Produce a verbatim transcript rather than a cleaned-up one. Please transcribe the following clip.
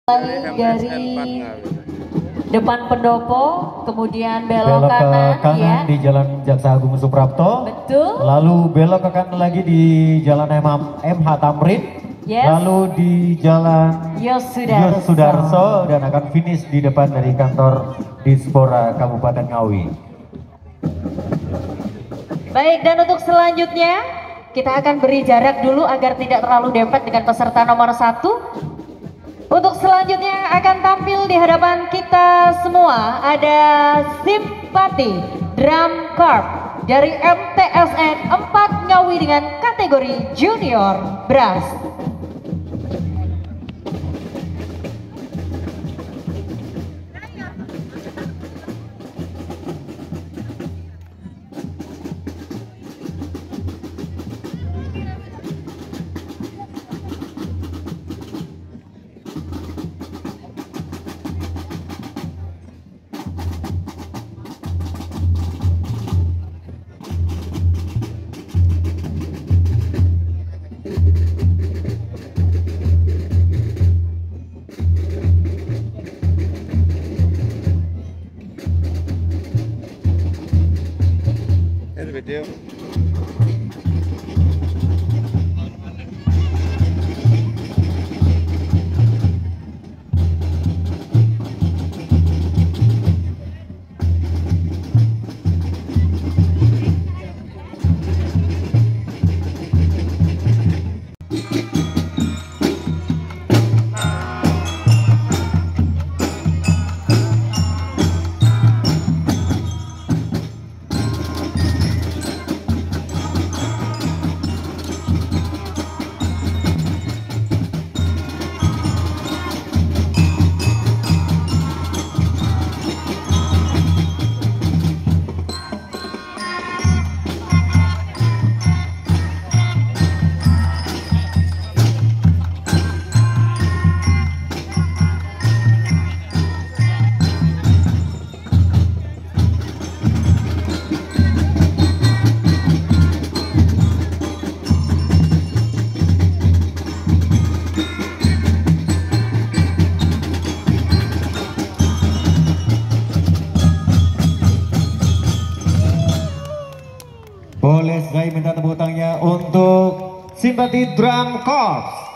dari depan pendopo, kemudian belok, belok kanan, ke kanan ya. di Jalan Jaksa Agung Suprapto. Betul. Lalu belok ke kanan lagi di Jalan M H Tamrin. Yes. Lalu di Jalan Yosudarso. Yosudarso dan akan finish di depan dari kantor Dispora Kabupaten Ngawi. Baik, dan untuk selanjutnya kita akan beri jarak dulu agar tidak terlalu dempet dengan peserta nomor satu. Untuk selanjutnya akan tampil di hadapan kita semua ada Simpati Drum Corps dari M T S N empat Ngawi dengan kategori Junior Brass. Video. Boleh saya minta tepuk tangannya untuk Simpati Drum Corps.